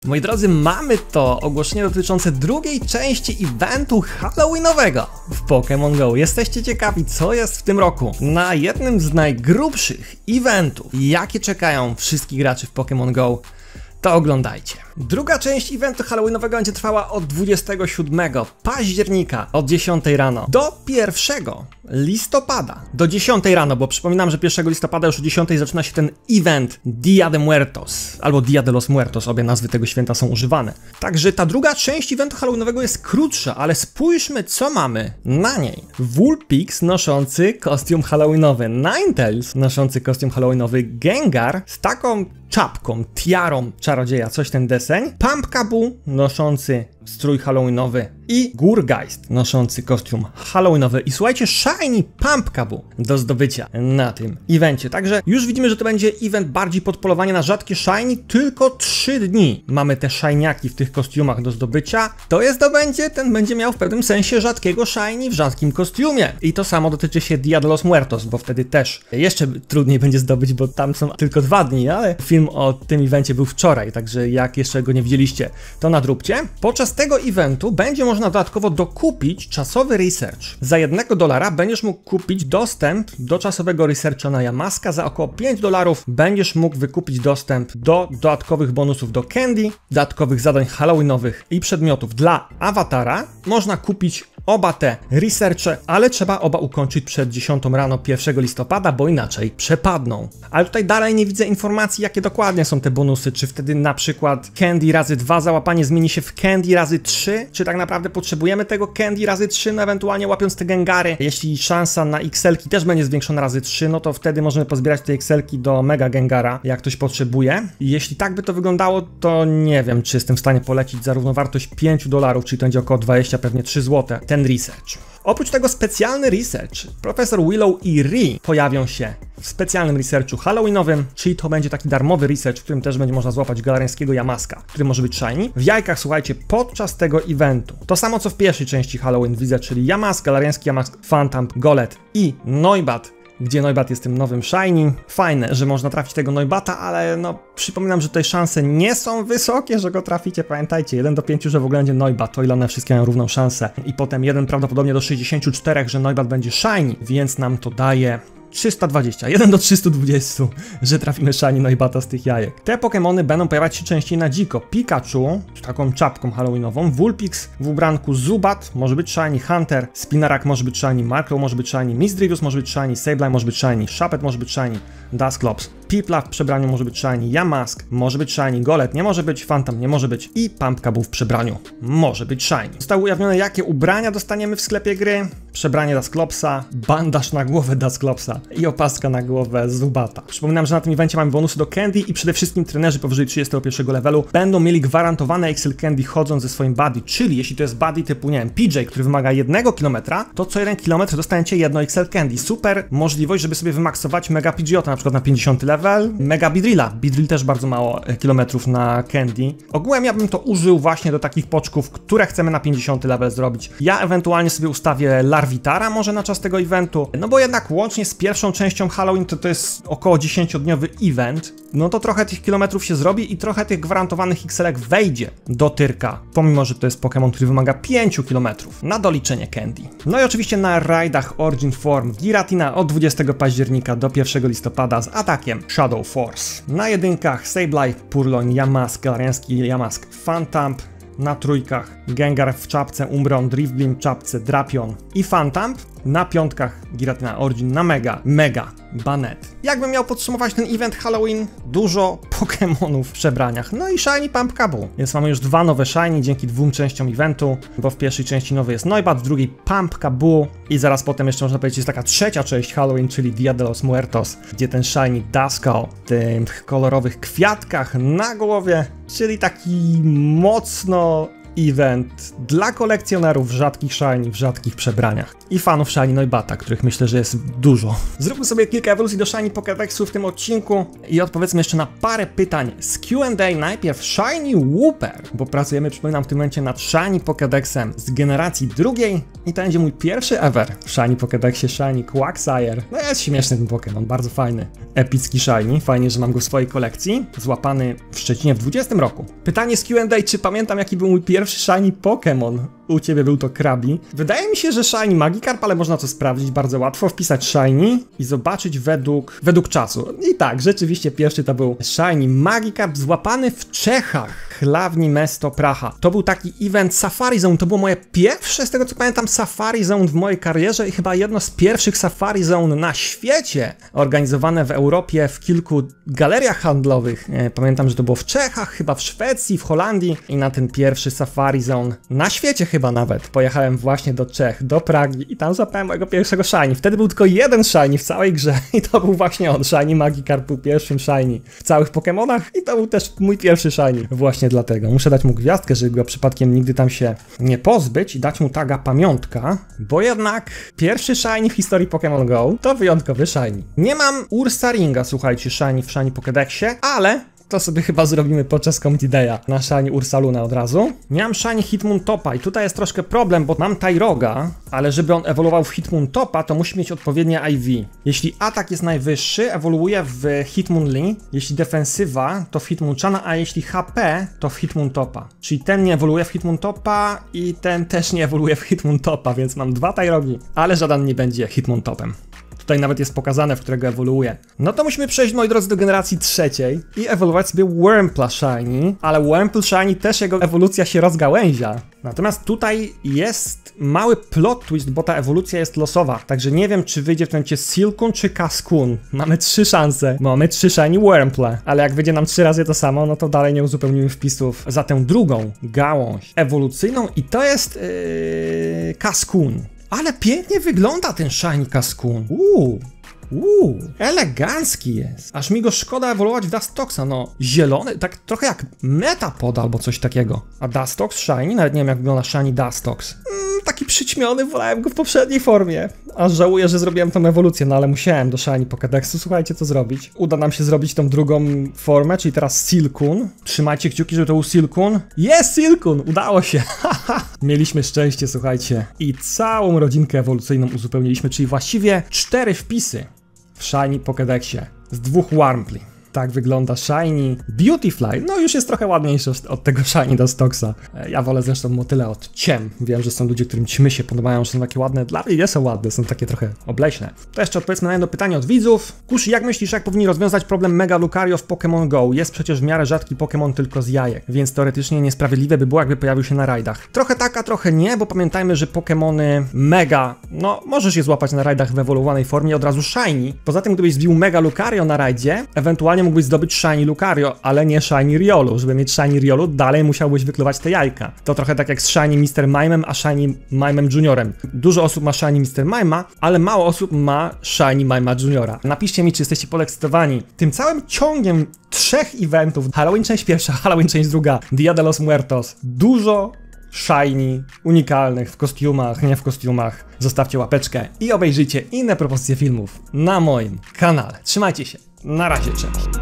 Moi drodzy, mamy to ogłoszenie dotyczące drugiej części eventu halloweenowego w Pokémon Go. Jesteście ciekawi, co jest w tym roku na jednym z najgrubszych eventów, jakie czekają wszystkich graczy w Pokémon Go? To oglądajcie. Druga część eventu halloweenowego będzie trwała od 27 października od 10 rano do 1 listopada do 10 rano, bo przypominam, że 1 listopada już o 10 zaczyna się ten event Dia de Muertos albo Dia de los Muertos, obie nazwy tego święta są używane. Także ta druga część eventu halloweenowego jest krótsza, ale spójrzmy, co mamy na niej. Vulpix noszący kostium halloweenowy, Ninetales noszący kostium halloweenowy, Gengar z taką czapką, tiarą czarodzieja, coś ten deseń, Pumpkaboo noszący strój halloweenowy i Gourgeist noszący kostium halloweenowy. I słuchajcie, Shiny Pumpkaboo do zdobycia na tym evencie. Także już widzimy, że to będzie event bardziej pod polowanie na rzadkie Shiny. Tylko 3 dni mamy te Shiniaki w tych kostiumach do zdobycia. Ten będzie miał w pewnym sensie rzadkiego Shiny w rzadkim kostiumie. I to samo dotyczy się Dia de los Muertos, bo wtedy też jeszcze trudniej będzie zdobyć, bo tam są tylko 2 dni, ale film o tym evencie był wczoraj, także jak jeszcze go nie widzieliście, to nadróbcie. Podczas tego eventu będzie można dodatkowo dokupić czasowy research. Za $1 będziesz mógł kupić dostęp do czasowego researcha na Yamaska, za około $5 będziesz mógł wykupić dostęp do dodatkowych bonusów do Candy, dodatkowych zadań halloweenowych i przedmiotów dla awatara. Można kupić oba te researche, ale trzeba oba ukończyć przed 10 rano 1 listopada, bo inaczej przepadną. Ale tutaj dalej nie widzę informacji, jakie dokładnie są te bonusy, czy wtedy na przykład Candy razy 2 załapanie zmieni się w Candy razy 3, czy tak naprawdę potrzebujemy tego Candy razy 3, no ewentualnie łapiąc te Gengary. Jeśli szansa na XL-ki też będzie zwiększona razy 3, no to wtedy możemy pozbierać te XL-ki do Mega Gengara, jak ktoś potrzebuje. I jeśli tak by to wyglądało, to nie wiem, czy jestem w stanie polecić za równowartość $5, czyli to będzie około 20, pewnie 3 zł, ten research. Oprócz tego specjalny research, Profesor Willow i Ri pojawią się w specjalnym researchu halloweenowym, czyli to będzie taki darmowy research, w którym też będzie można złapać galariańskiego Yamaska, który może być shiny. W jajkach, słuchajcie, podczas tego eventu. To samo co w pierwszej części Halloween widzę, czyli Yamask, galariański Yamask, Phantom, Golett i Noibat, gdzie Noibat jest tym nowym shiny. Fajne, że można trafić tego Noibata, ale no przypominam, że tutaj szanse nie są wysokie, że go traficie. Pamiętajcie, 1 do 5, że w ogóle będzie Noibat, to ile one wszystkie mają równą szansę. I potem 1 prawdopodobnie do 64, że Noibat będzie shiny, więc nam to daje 320, 1 do 320, że trafimy shiny Noibata z tych jajek. Te Pokémony będą pojawiać się częściej na dziko. Pikachu z taką czapką halloweenową, Vulpix w ubranku, Zubat może być shiny, Hunter, Spinarak może być shiny, Markrow może być shiny, Misdreavus może być shiny, Sableye może być shiny, Shuppet może być shiny, Dusclops, Piplup w przebraniu może być shiny, Yamask może być shiny, Golett nie może być, Phantom nie może być i Pumpkaboo w przebraniu może być shiny. Zostało ujawnione, jakie ubrania dostaniemy w sklepie gry. Przebranie Dusclopsa, bandaż na głowę Dusclopsa i opaska na głowę Zubata. Przypominam, że na tym evencie mamy bonusy do Candy i przede wszystkim trenerzy powyżej 31 levelu będą mieli gwarantowane XL Candy chodząc ze swoim buddy, czyli jeśli to jest buddy typu, nie wiem, PJ, który wymaga 1 km, to co 1 km dostaniecie 1 XL Candy. Super możliwość, żeby sobie wymaksować Mega Pidgeota na przykład na 50 level, Mega Beedrilla. Beedrill też bardzo mało kilometrów na Candy. Ogółem ja bym to użył właśnie do takich poczków, które chcemy na 50 level zrobić. Ja ewentualnie sobie ustawię Larvitara może na czas tego eventu, no bo jednak łącznie z pierwszą częścią Halloween to jest około 10-dniowy event, no to trochę tych kilometrów się zrobi i trochę tych gwarantowanych XL-ek wejdzie do Tyrka, pomimo, że to jest Pokémon, który wymaga 5 km na doliczenie Candy. No i oczywiście na rajdach Origin Form Giratina od 20 października do 1 listopada z atakiem Shadow Force. Na jedynkach Sableye, Purloin, Yamask, galariański Yamask, Phantom. Na trójkach Gengar w czapce, Umbreon, Drifblim w czapce, Drapion i Phantom. Na piątkach Giratina Origin, na Mega Banette. Jakbym miał podsumować ten event Halloween? Dużo Pokémonów w przebraniach, no i Shiny Pumpkaboo. Więc mamy już 2 nowe Shiny dzięki 2 częściom eventu, bo w pierwszej części nowy jest Noibat, w drugiej Pumpkaboo i zaraz potem jeszcze można powiedzieć jest taka trzecia część Halloween, czyli Dia de los Muertos, gdzie ten Shiny Duskull w tych kolorowych kwiatkach na głowie, czyli taki mocno event dla kolekcjonerów rzadkich shiny w rzadkich przebraniach i fanów Shiny Noibata, których myślę, że jest dużo. Zróbmy sobie kilka ewolucji do Shiny Pokédexu w tym odcinku i odpowiedzmy jeszcze na parę pytań z Q&A. Najpierw Shiny Wooper, bo pracujemy, przypominam, w tym momencie nad Shiny Pokédexem z generacji drugiej i to będzie mój pierwszy ever w Shiny Pokédexie, Shiny Quagsire. No jest śmieszny ten Pokémon, bardzo fajny, epicki Shiny, fajnie, że mam go w swojej kolekcji, złapany w Szczecinie w 2020 roku. Pytanie z Q&A, czy pamiętam, jaki był mój pierwszy Shiny Pokémon? U ciebie był to Krabi. Wydaje mi się, że Shiny Magikarp, ale można to sprawdzić bardzo łatwo, wpisać Shiny i zobaczyć według czasu. I tak, rzeczywiście pierwszy to był Shiny Magikarp złapany w Czechach. Hlavní Mesto Praha. To był taki event Safari Zone, to było moje pierwsze, z tego co pamiętam, Safari Zone w mojej karierze i chyba jedno z pierwszych Safari Zone na świecie, organizowane w Europie w kilku galeriach handlowych. Pamiętam, że to było w Czechach, chyba w Szwecji, w Holandii i na ten pierwszy Safari Zone na świecie chyba nawet pojechałem właśnie do Czech, do Pragi i tam złapałem mojego pierwszego Shiny. Wtedy był tylko jeden Shiny w całej grze i to był właśnie on. Shiny Magikarp był pierwszym Shiny w całych Pokémonach i to był też mój pierwszy Shiny. Właśnie dlatego. Muszę dać mu gwiazdkę, żeby go przypadkiem nigdy tam się nie pozbyć i dać mu taga pamiątka, bo jednak pierwszy Shiny w historii Pokémon Go to wyjątkowy Shiny. Nie mam Ursaringa, słuchajcie, Shiny w Shiny Pokédexie, ale to sobie chyba zrobimy podczas Community Day'a na Shiny Ursaluna od razu. Miałem Shiny Hitmontopa i tutaj jest troszkę problem, bo mam Tyroga, ale żeby on ewoluował w Hitmontopa, to musi mieć odpowiednie IV. Jeśli atak jest najwyższy, ewoluuje w Hitmonlee, jeśli defensywa, to w Hitmonchana, a jeśli HP, to w Hitmontopa. Czyli ten nie ewoluuje w Hitmontopa i ten też nie ewoluuje w Hitmontopa, więc mam dwa Tyrogi, ale żaden nie będzie Hitmontopem. Tutaj nawet jest pokazane, w którego ewoluuje. No to musimy przejść, moi drodzy, do generacji trzeciej i ewoluować sobie Wurmpla Shiny, ale Wurmple Shiny też jego ewolucja się rozgałęzia. Natomiast tutaj jest mały plot twist, bo ta ewolucja jest losowa, także nie wiem, czy wyjdzie w tym momencie Silcoon czy Cascoon. Mamy 3 szanse, mamy 3 Shiny Wurmple, ale jak wyjdzie nam 3 razy to samo, no to dalej nie uzupełnimy wpisów za tę drugą gałąź ewolucyjną i to jest Cascoon. Ale pięknie wygląda ten Shiny Cascoon. Elegancki jest. Aż mi go szkoda ewoluować w Dustoxa, no. Zielony, tak trochę jak Metapod albo coś takiego. A Dustox Shiny? Nawet nie wiem, jak wygląda Shiny Dustox. Taki przyćmiony, wolałem go w poprzedniej formie. Aż żałuję, że zrobiłem tą ewolucję, no ale musiałem do Shiny Pokédexu, słuchajcie, co zrobić. Uda nam się zrobić tą drugą formę, czyli teraz Silcoon. Trzymajcie kciuki, żeby to był Silcoon. Jest Silcoon! Udało się! Mieliśmy szczęście, słuchajcie. I całą rodzinkę ewolucyjną uzupełniliśmy, czyli właściwie 4 wpisy w Shiny Pokédexie z 2 Wurmpli. Tak wygląda Shiny Beautyfly. No już jest trochę ładniejszy od tego Shiny Dustoxa. Ja wolę zresztą motyle od ciem. Wiem, że są ludzie, którym ćmy się podobają, że są takie ładne. Dla mnie nie są ładne, są takie trochę obleśne. To jeszcze odpowiedzmy na jedno pytanie od widzów. Kushi, jak myślisz, jak powinni rozwiązać problem Mega Lucario w Pokémon Go? Jest przecież w miarę rzadki Pokémon tylko z jajek, więc teoretycznie niesprawiedliwe by było, jakby pojawił się na rajdach. Trochę tak, a trochę nie, bo pamiętajmy, że Pokémony Mega, no możesz je złapać na rajdach w ewoluowanej formie od razu Shiny. Poza tym, gdybyś zbił Mega Lucario na rajdzie, ewentualnie mógłbyś zdobyć Shiny Lucario, ale nie Shiny Riolu. Żeby mieć Shiny Riolu, dalej musiałbyś wykluwać te jajka. To trochę tak jak z Shiny Mr. Mimem, a Shiny Mimem Juniorem. Dużo osób ma Shiny Mr. Mima, ale mało osób ma Shiny Mima Juniora. Napiszcie mi, czy jesteście podekscytowani tym całym ciągiem 3 eventów. Halloween część pierwsza, Halloween część druga, Dia de los Muertos. Dużo Shiny, unikalnych w kostiumach, nie w kostiumach. Zostawcie łapeczkę i obejrzyjcie inne propozycje filmów na moim kanale. Trzymajcie się. Na razie, cześć.